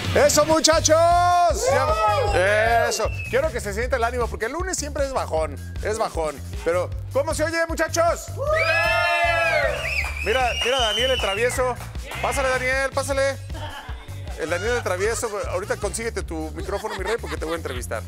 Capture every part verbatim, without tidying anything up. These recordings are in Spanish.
¡Eso, muchachos! Eso. Quiero que se sienta el ánimo, porque el lunes siempre es bajón. Es bajón. Pero, ¿cómo se oye, muchachos? Mira, mira, Daniel el travieso. Pásale, Daniel, pásale. El Daniel el travieso. Ahorita consíguete tu micrófono, mi rey, porque te voy a entrevistar.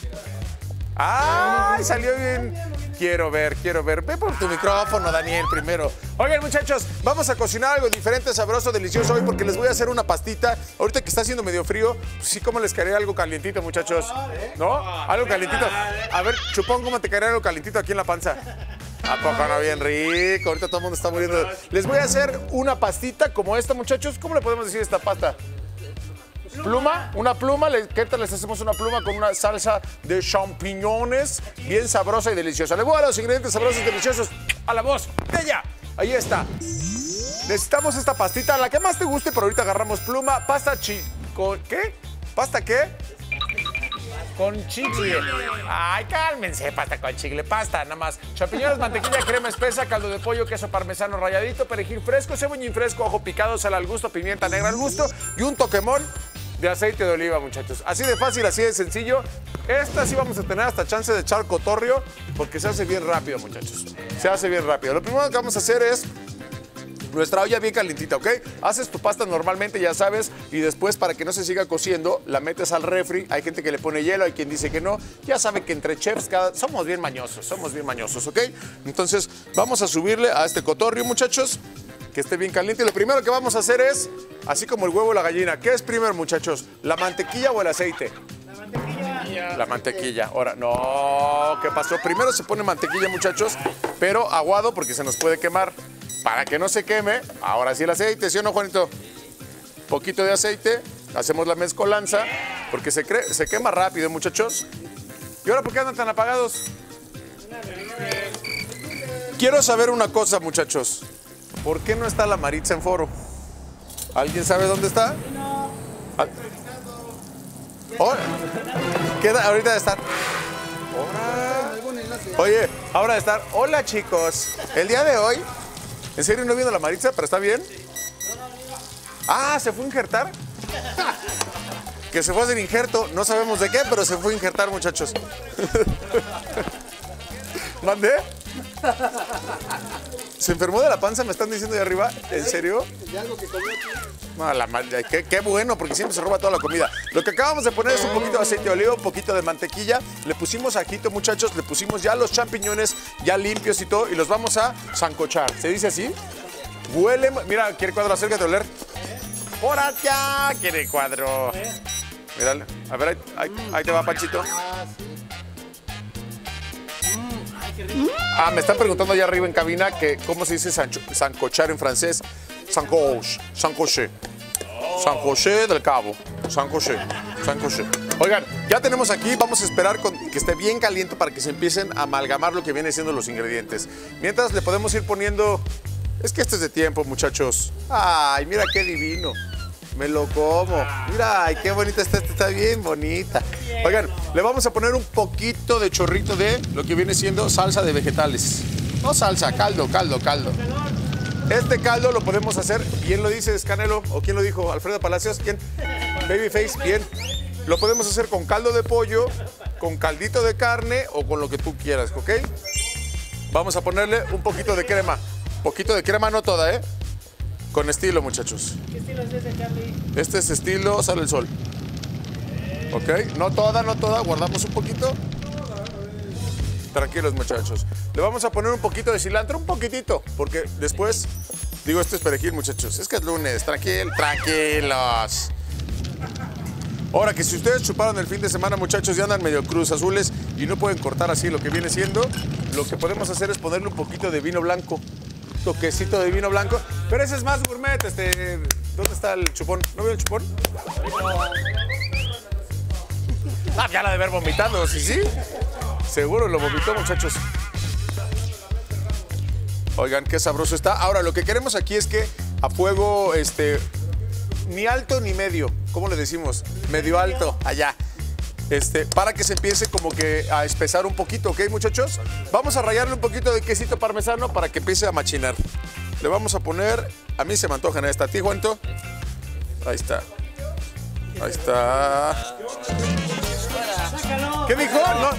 ¡Ay, salió bien! Quiero ver, quiero ver. Ve por tu micrófono, Daniel, primero. Oigan, muchachos, vamos a cocinar algo diferente, sabroso, delicioso hoy, porque les voy a hacer una pastita. Ahorita que está haciendo medio frío, pues sí, ¿cómo les caería algo calientito, muchachos? ¿No? Algo calientito. A ver, Chupón, ¿cómo te caería algo calientito aquí en la panza? ¿A poco no? Bien rico. Ahorita todo el mundo está muriendo. Les voy a hacer una pastita como esta, muchachos. ¿Cómo le podemos decir a esta pasta? Pluma, una pluma, ¿qué tal les hacemos una pluma con una salsa de champiñones bien sabrosa y deliciosa? Le voy a dar los ingredientes sabrosos y deliciosos a la voz de ella. Ahí está. Necesitamos esta pastita, la que más te guste, pero ahorita agarramos pluma, pasta chi... ¿Con qué? ¿Pasta qué? Con chicle. Ay, cálmense, pasta con chicle, pasta, nada más. Champiñones, mantequilla, crema espesa, caldo de pollo, queso parmesano ralladito, perejil fresco, cebollín fresco, ajo picado, sal al gusto, pimienta negra al gusto y un toquemón de aceite de oliva, muchachos. Así de fácil, así de sencillo. Esta sí vamos a tener hasta chance de echar cotorrio porque se hace bien rápido, muchachos. Se hace bien rápido. Lo primero que vamos a hacer es nuestra olla bien calientita, ¿ok? Haces tu pasta normalmente, ya sabes, y después para que no se siga cociendo, la metes al refri. Hay gente que le pone hielo, hay quien dice que no. Ya saben que entre chefs cada... somos bien mañosos, somos bien mañosos, ¿ok? Entonces vamos a subirle a este cotorrio, muchachos, que esté bien caliente. Y lo primero que vamos a hacer es, así como el huevo o la gallina, ¿qué es primero, muchachos? ¿La mantequilla o el aceite? La mantequilla. La mantequilla. Ahora, no, ¿qué pasó? Primero se pone mantequilla, muchachos, pero aguado porque se nos puede quemar. Para que no se queme, ahora sí el aceite, ¿sí o no, Juanito? Poquito de aceite, hacemos la mezcolanza, porque se, cre se quema rápido, muchachos. ¿Y ahora por qué andan tan apagados? Quiero saber una cosa, muchachos. ¿Por qué no está la Maritza en foro? ¿Alguien sabe dónde está? No. Oh, queda ahorita de estar. Oye, ahora de estar. Hola, chicos. El día de hoy, ¿en serio no viene la Maritza? ¿Pero está bien? Ah, ¿se fue a injertar? Que se fue a hacer injerto. No sabemos de qué, pero se fue a injertar, muchachos. ¿Mandé? ¿Se enfermó de la panza? ¿Me están diciendo de arriba? ¿En serio? De algo que comió aquí. No, la madre, qué, qué bueno, porque siempre se roba toda la comida. Lo que acabamos de poner es un poquito de aceite de oliva, un poquito de mantequilla. Le pusimos ajito, muchachos, le pusimos ya los champiñones ya limpios y todo, y los vamos a sancochar. ¿Se dice así? Huele, mira, ¿quiere cuadro? Acércate a oler. ¡Por allá! ¿Quiere cuadro? Mírale. A ver, ahí, ahí, ahí te va, Panchito. Ah, me están preguntando allá arriba en cabina que cómo se dice sancho, sancochar en francés. Sancoche, sancoché. Sancoché del Cabo. Sancoché, sancoché. Oigan, ya tenemos aquí, vamos a esperar con, que esté bien caliente para que se empiecen a amalgamar lo que vienen siendo los ingredientes. Mientras le podemos ir poniendo... Es que este es de tiempo, muchachos. Ay, mira qué divino. Me lo como. Mira, ay, qué bonita está, esta está bien bonita. Oigan, le vamos a poner un poquito de chorrito de lo que viene siendo salsa de vegetales. No salsa, caldo, caldo, caldo. Este caldo lo podemos hacer, bien lo dice Canelo, o quién lo dijo, Alfredo Palacios, ¿quién? Babyface, bien. Lo podemos hacer con caldo de pollo, con caldito de carne o con lo que tú quieras, ¿ok? Vamos a ponerle un poquito de crema. Poquito de crema, no toda, ¿eh? Con estilo, muchachos. ¿Qué estilo es ese, Charlie? Este es estilo Sale el Sol. ¿Ok? No toda, no toda. Guardamos un poquito. Tranquilos, muchachos. Le vamos a poner un poquito de cilantro, un poquitito, porque después... Digo, este es perejil, muchachos. Es que es lunes. Tranquil, tranquilos. Ahora que si ustedes chuparon el fin de semana, muchachos, y andan medio cruz azules y no pueden cortar así lo que viene siendo, lo que podemos hacer es ponerle un poquito de vino blanco. Toquecito de vino blanco. Pero ese es más gourmet, este... ¿Dónde está el chupón? ¿No veo el chupón? Ah, ya la de haber vomitado, ¿sí, sí? Seguro lo vomitó, muchachos. Oigan, qué sabroso está. Ahora, lo que queremos aquí es que a fuego, este... ni alto ni medio. ¿Cómo le decimos? Medio alto, allá. Este, para que se empiece como que a espesar un poquito, ¿ok, muchachos? Vamos a rallarle un poquito de quesito parmesano para que empiece a machinar. Le vamos a poner, a mí se me antojan esta, ¿a ti, Juanito? Ahí está. Ahí está. ¿Qué dijo? No.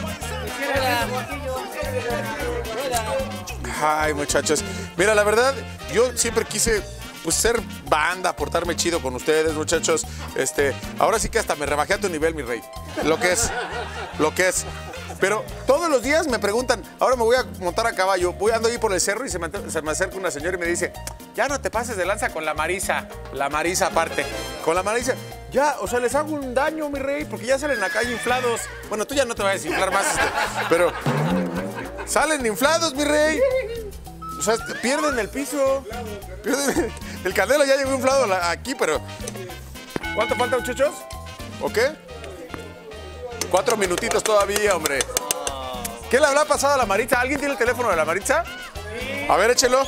Ay, muchachos. Mira, la verdad, yo siempre quise pues ser banda, portarme chido con ustedes, muchachos. Este, ahora sí que hasta me rebajé a tu nivel, mi rey. Lo que es, lo que es. Pero todos los días me preguntan, ahora me voy a montar a caballo, voy ando ahí por el cerro y se me, se me acerca una señora y me dice, ya no te pases de lanza con la Marisa. La Marisa aparte. Con la Marisa. Ya, o sea, les hago un daño, mi rey, porque ya salen en la calle inflados. Bueno, tú ya no te vas a desinflar más, este, pero salen inflados, mi rey. O sea, pierden el piso. Pierden, el Canelo ya llegó inflado aquí, pero... ¿Cuánto falta, muchachos? ¿O qué? Cuatro minutitos todavía, hombre. ¿Qué le habrá pasado a la Maritza? ¿Alguien tiene el teléfono de la Maritza? A ver, échelo.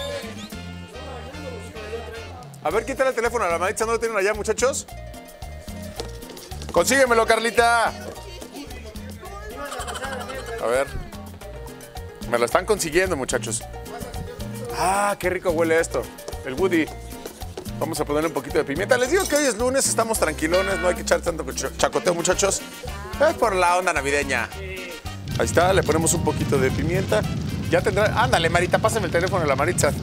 A ver, ¿quién tiene el teléfono de la Maritza? ¿No lo tienen allá, muchachos? Consíguemelo, Carlita. A ver. Me lo están consiguiendo, muchachos. Ah, qué rico huele esto. El Woody. Vamos a ponerle un poquito de pimienta. Les digo que hoy es lunes, estamos tranquilones, no hay que echar tanto chacoteo, muchachos. Es por la onda navideña. Ahí está, le ponemos un poquito de pimienta. Ya tendrá... Ándale, Marita, pásame el teléfono de la Maritza.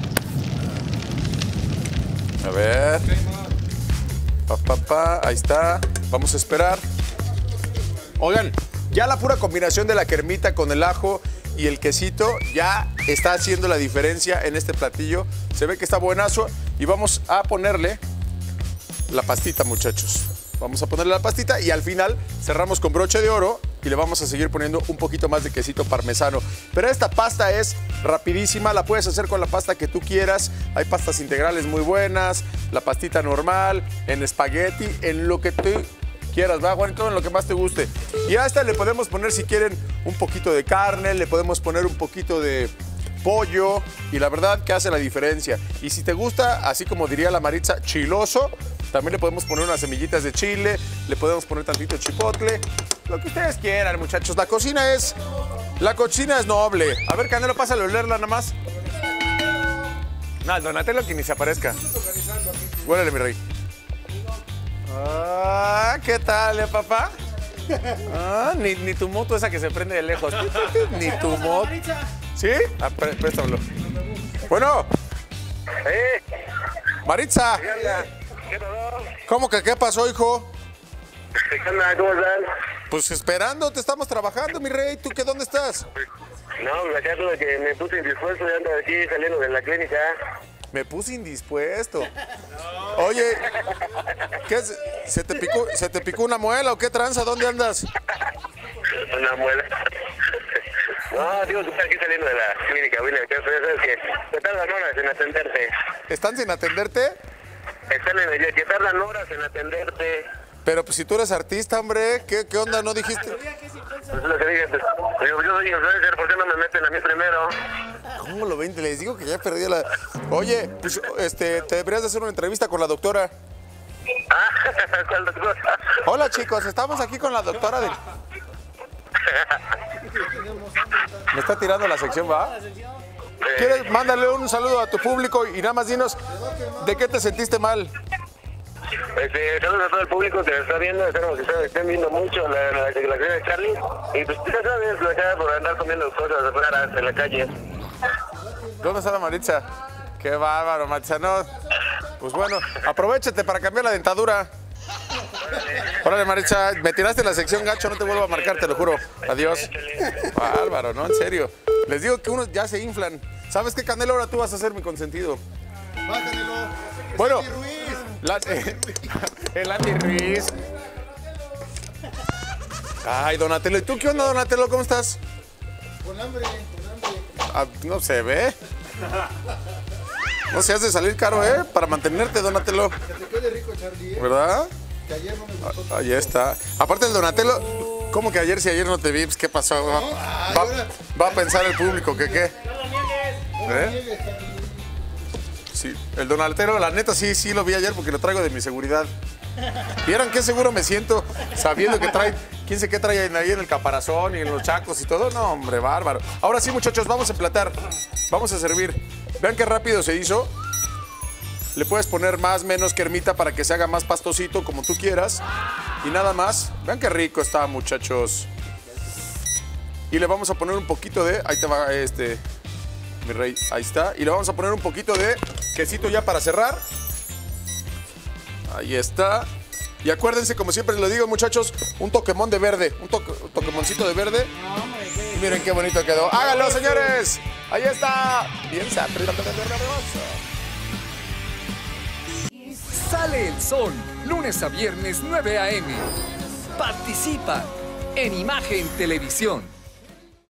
A ver. Pa, pa, pa. Ahí está. Vamos a esperar. Oigan, ya la pura combinación de la cremita con el ajo y el quesito ya está haciendo la diferencia en este platillo. Se ve que está buenazo. Y vamos a ponerle la pastita, muchachos. Vamos a ponerle la pastita y al final cerramos con broche de oro y le vamos a seguir poniendo un poquito más de quesito parmesano. Pero esta pasta es rapidísima, la puedes hacer con la pasta que tú quieras. Hay pastas integrales muy buenas, la pastita normal, en espagueti, en lo que tú quieras, ¿va, Juanito? En lo que más te guste. Y a esta le podemos poner, si quieren, un poquito de carne, le podemos poner un poquito de pollo y la verdad que hace la diferencia. Y si te gusta, así como diría la Maritza, chiloso, también le podemos poner unas semillitas de chile, le podemos poner tantito chipotle, lo que ustedes quieran, muchachos. La cocina es, la cocina es noble. A ver, Canelo, pásale a olerla nada más. No, Donatello que ni se aparezca. Huélele, mi rey. Ah, ¿qué tal, eh, papá? Ah, ni, ni tu moto esa que se prende de lejos. Ni tu moto. ¿Sí? Ah, pré- préstamelo. Bueno. ¿Eh? Maritza. ¿Qué onda? ¿Qué pasó? ¿Cómo que qué pasó, hijo? ¿Qué onda? ¿Cómo están? Pues esperando, te estamos trabajando, mi rey. ¿Tú qué, dónde estás? No, acá tuve que me puse indispuesto y ando aquí saliendo de la clínica. Me puse indispuesto. Oye, ¿qué es? ¿Se te picó, ¿se te picó una muela o qué tranza? ¿Dónde andas? Una muela. No, digo que estoy aquí saliendo de la clínica, vine acá, pero sabes que te tardan horas en atenderte. ¿Están sin atenderte? Están en el que tardan horas en atenderte. Pero pues si tú eres artista, hombre, ¿qué, qué onda? ¿No dijiste? Eso es lo que dije. Pues, digo, yo soy influencer, ¿por qué no me meten a mí primero? ¿Cómo lo ven? Les digo que ya perdí la... Oye, pues este, te deberías de hacer una entrevista con la doctora. Ah, ¿cuál doctor? Hola, chicos, estamos aquí con la doctora de... Me está tirando la sección, ¿va? ¿Quieres? Mándale un saludo a tu público y nada más dinos de qué te sentiste mal. Este, saludos a todo el público que está viendo, esperamos que estén viendo mucho la, la declaración de Charlie. Y pues ya sabes, acá por andar comiendo cosas afuera en la calle. ¿Dónde está la Maritza? Qué bárbaro, Maritza, no. Pues bueno, aprovechate para cambiar la dentadura. Órale, Maritza, me tiraste la sección gacho, no te vuelvo a marcar, te lo juro. Adiós. Bárbaro, ¿no? En serio. Les digo que unos ya se inflan. ¿Sabes qué, Canelo? Ahora tú vas a ser mi consentido. Va, Canelo. Bueno, Sandy Ruiz. la, eh, el Andy Ruiz. Ay, Donatello. ¿Y tú qué onda, Donatello? ¿Cómo estás? Con hambre, con hambre. Ah, no se ve. No se hace salir caro, ¿eh? Para mantenerte, Donatello. Que te quede rico, Charlie, ¿eh? ¿Verdad? Que ayer no me gustó. Ah, ahí está. Aparte el Donatello, ¿cómo que ayer si ayer no te vi? Pues, ¿qué pasó? Va, va- va a pensar el público que qué. No me ¿Eh? niegues, Charlie. Sí, el Donatello, la neta sí, sí lo vi ayer porque lo traigo de mi seguridad. ¿Vieran qué seguro me siento sabiendo que trae, quién sé qué trae ahí en el caparazón y en los chacos y todo? No, hombre, bárbaro. Ahora sí, muchachos, vamos a emplatar. Vamos a servir. Vean qué rápido se hizo. Le puedes poner más, menos cremita para que se haga más pastosito, como tú quieras. Y nada más. Vean qué rico está, muchachos. Y le vamos a poner un poquito de... Ahí te va este... Mi rey, ahí está. Y le vamos a poner un poquito de quesito ya para cerrar. Ahí está. Y acuérdense, como siempre les digo, muchachos, un toquemón de verde. Un, toque, un toquemoncito de verde. Y miren qué bonito quedó. ¡Háganlo, señores! Ahí está. Bien sabroso. Sale el sol, lunes a viernes, nueve a eme. Participa en Imagen Televisión.